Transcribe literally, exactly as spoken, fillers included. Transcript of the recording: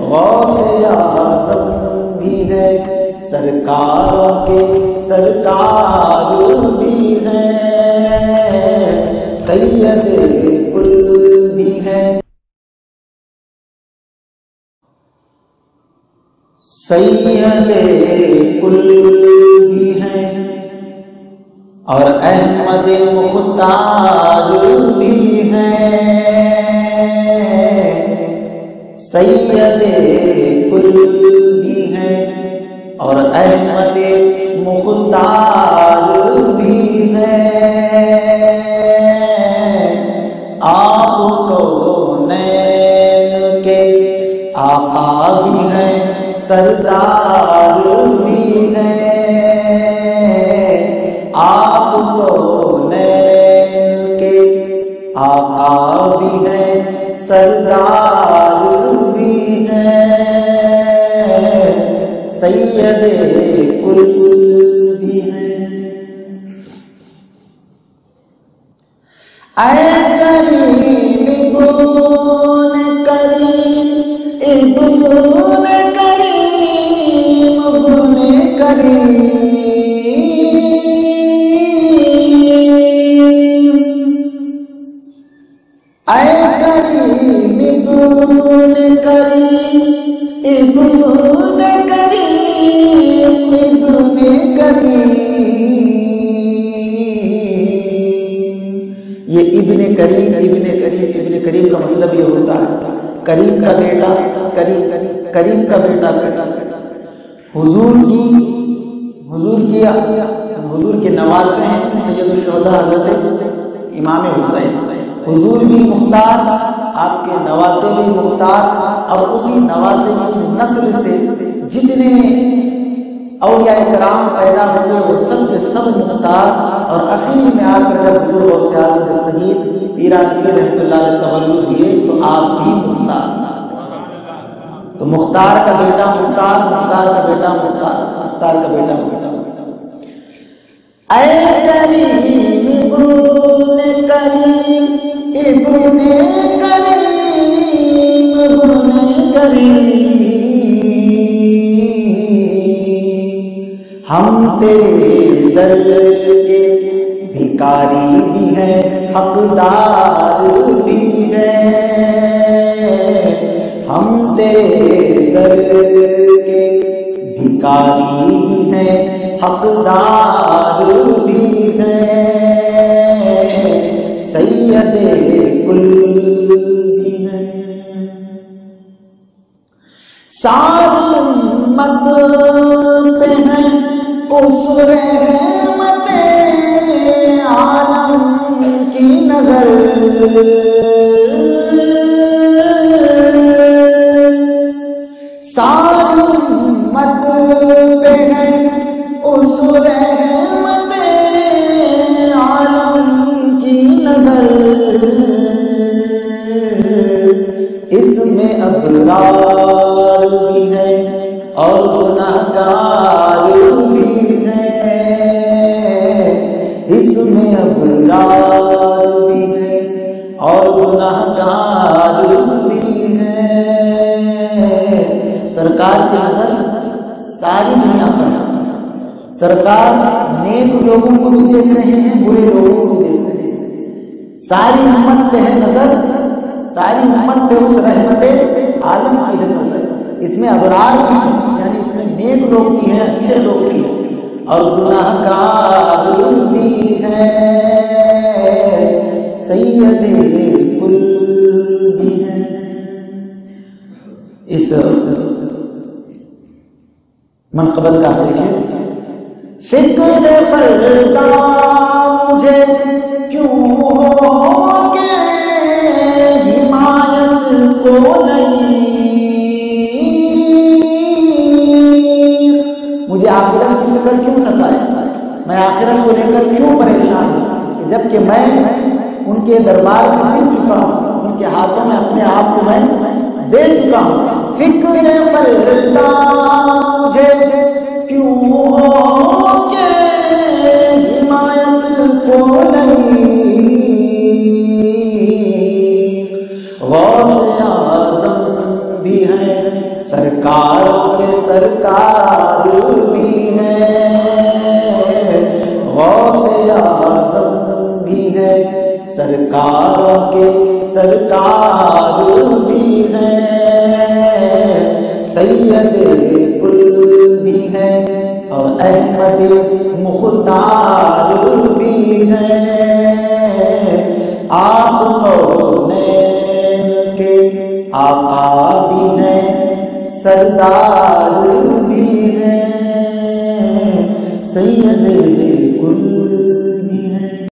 غوث اعظم بھی ہے، سرکاروں کے سرکار بھی ہیں، سید کل بھی ہے، سید کل بھی ہیں، اور احمد مختار بھی ہیں، سید کل بھی ہیں، اور احمد مختار بھی ہیں، آپ کو نین کے آقا بھی ہیں، سردار بھی ہیں، آپ کو نین کے آقا بھی ہیں، سردار بھی ہیں، سید کل بھی ہیں۔ اے کریم ابن کریم ابن کریم ابن کریم، اے کریم ابن کریم ابن کریم ابن کریم، یہ ابن کریم ابن کریم ابن کریم کا مطلب یہ ہوتا ہے کریم کا بیٹا، کریم کریم کا بیٹا بیٹا حضور کی حضور کی حضور کے نواسے ہیں سید الشہداء حضرت امام حسین، حضور بھی مختار، آپ کے نواسے بھی مختار، اور اسی نواسے کی نسل سے جتنے اولیاء کرام پیدا ہوئے وہ سب کے سب مختار، اور اخیر میں آ کر جب حضور غوث اعظم دستگیر پیران پیر رحمۃ اللہ علیہ تولد ہوئے تو آپ بھی مختار، تو مختار کا بیٹا مختار، مختار کا بیٹا مختار، مختار کا بیٹا مختار۔ اے کریم ابن کریم ابن کریم ابن کریم، ہم تیرے در کے بھکاری بھی ہیں، حقدار بھی ہیں، ہم تیرے در کے بھکاری بھی ہیں، حقدار بھی ہیں، سید کل بھی ہیں، ساری امت پہ ہیں اس رحمت عالم کی نظر، ساری امت پہ ہیں اس رحمت عالم کی نظر، اس میں ابرار بھی ہیں اور گناہگار بھی ہیں، اس میں ابرار بھی ہیں اور گناہگار بھی ہیں، سرکار کی نظر ساری دنیا پر ہے، سرکار نیک لوگوں کو بھی دیکھ رہے ہیں، برے لوگوں کو بھی دیکھ رہے ہیں، ساری امت پہ ہے نظر، ساری امت پہ اس رحمت عالم کی ہے نظر، اس میں ابرار بھی ہیں یعنی اس میں نیک لوگ بھی ہیں، اچھے لوگ بھی ہیں، اور گناہگار بھی ہیں، سید کل بھی ہیں۔ اس منقبت کا آخری شعر، فکر فردا مجھے کیوں ہو کہ حمایت کو نہیں، مجھے آخرت کی فکر کیوں ستائے، میں آخرت کو لے کر کیوں پریشان ہوں، جبکہ میں ان کے دربار میں مل چکا ہوں، ان کے ہاتھوں میں اپنے آپ کو میں دے چکا ہوں، فکر فردا مجھے کیوں ہو کہ حمایت کو نہیں، غوث اعظم بھی ہیں سرکار کے سرکار بھی ہیں، غوث اعظم بھی ہے، سرکار کے سرکار بھی ہیں، سید کل بھی ہے اور احمد مختار بھی ہیں، آپ کونین کے آقا بھی ہیں، سردار بھی ہیں، سید